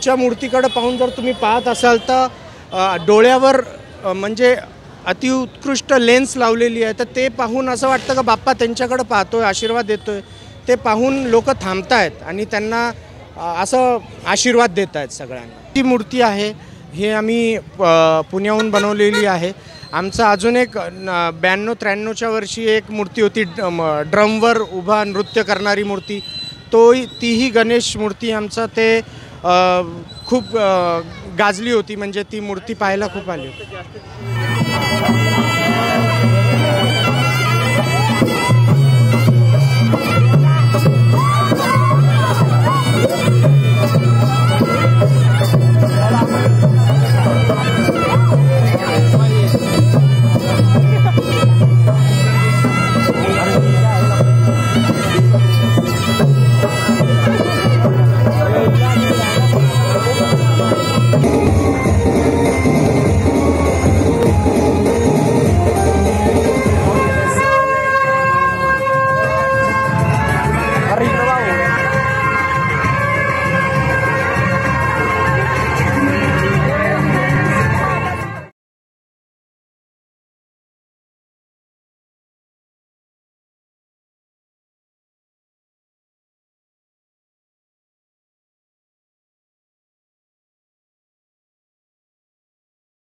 पुढच्या मूर्तीकडे पाहून जर तुम्ही पाहत असाल तर डोळ्यावर म्हणजे अतिउत्कृष्ट लेन्स लावलेली आहे, तर ते पाहून असं वाटतं का बाप्पा त्यांच्याकडे पाहतोय, आशीर्वाद देतोय। ते पाहून लोक थांबतायत आणि त्यांना असं आशीर्वाद देत आहेत सगळ्यांना। ती मूर्ती आहे हे आम्ही पुण्याहून बनवलेली आहे। आमचा अजून एक 92-93च्या वर्षी एक मूर्ती होती ड्रमवर उभा नृत्य करणारी मूर्ती, तीही गणेश मूर्ती आमचा ते खूप गाजली होती, म्हणजे ती मूर्ती पाहायला खूप आली होती।